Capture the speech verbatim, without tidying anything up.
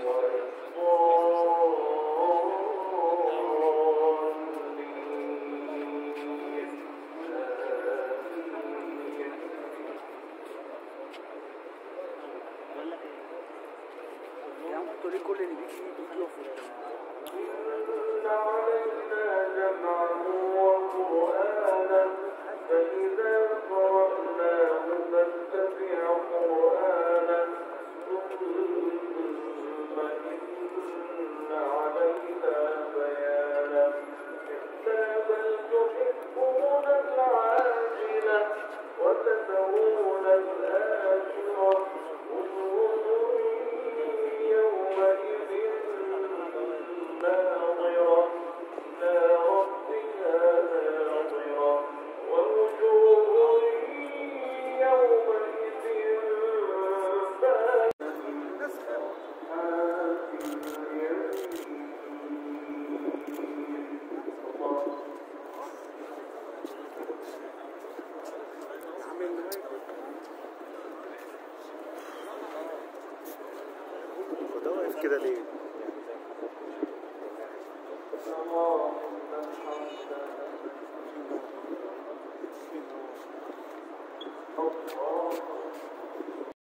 كل اللي بيجي بيجي إن علينا جمعه وقرآنه فإذا قرأناه فاتبع قرآنه ثم إن علينا بيانه كلا بل تحبون العاجلة وتذرون الآخرة وجوه يومئذ ناظرة إلى ربها ناظرة ووجوه يومئذ باسرة ده واقف كده ليه؟ اللهم الحمد